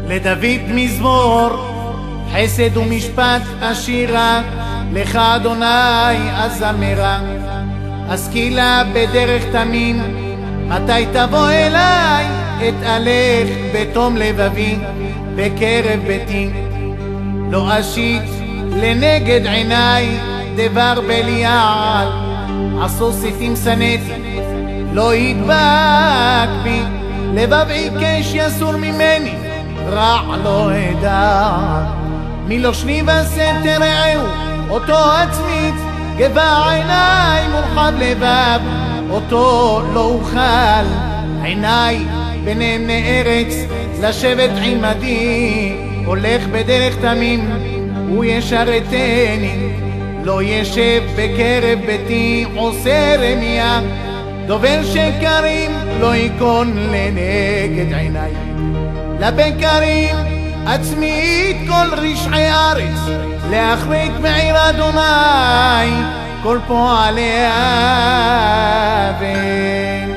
לדוד מזמור, חסד ומשפט אשירה, לך אדוני אזמרה. אשכילה בדרך תמים, מתי תבוא אליי, אתהלך בתום לבבי, בקרב ביתי. לא אשית לנגד עיניי, דבר בליעל, עשו סיפים שנאתי, לא ידבק בי. לבב עיקש יסור ממני, רע לא אדע. מלושני בסתר רעהו, אותו עצמית, גבה עיניי מורחב לבב, אותו לא אוכל. עיניי בנאמני ארץ, לשבת עמדי, הולך בדרך תמים, הוא ישרתני. לא ישב בקרב ביתי, עושה רמיה, דובר שקרים, לא ייכון לנגד עיניי. לבקרים עצמית כל רשעי ארץ, להחריק מעיר אדוני כל פועלי אבן.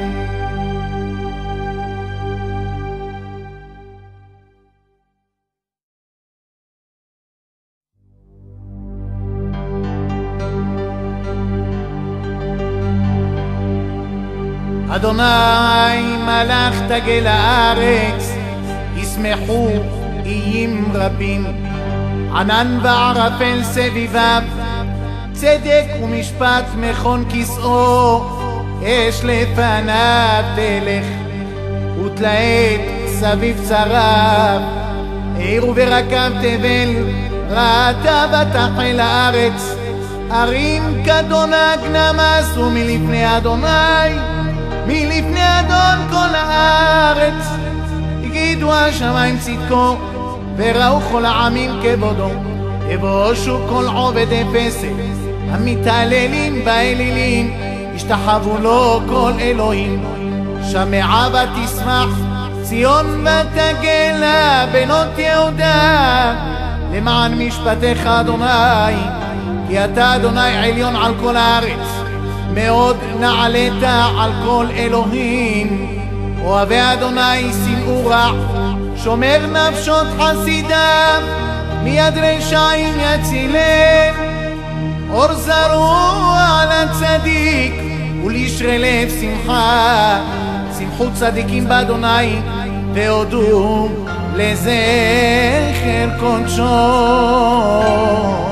אדוני מלך תגל הארץ, ישמחו איים רבים. ענן וערפל סביביו, צדק ומשפט מכון כסאו. אש לפניו תלך, ותלעת סביב צריו. עיר וברקב תבל, ראתה ותחל הארץ. ערים כדונג נמסו מלפני אדוני, מלפני אדון כל הארץ. הגידו השמיים צדקו, וראו כל העמים כבודו. יבושו כל עובד אפסת, המתעללים באלילים, ישתחוו לו כל אלוהים. שמעה ותשמח ציון ותגלה בנות יהודה, למען משפטך אדוני, כי אתה אדוני עליון על כל הארץ. מאוד נעלית על כל אלוהים, אוהבי אדוני שנאו רע, שומר נפשות חסידיו, מיד רשעים יצילם. אור זרוע על הצדיק, ולישרי לב שמחה. שמחו צדיקים באדוני, והודו לזכר קודשו.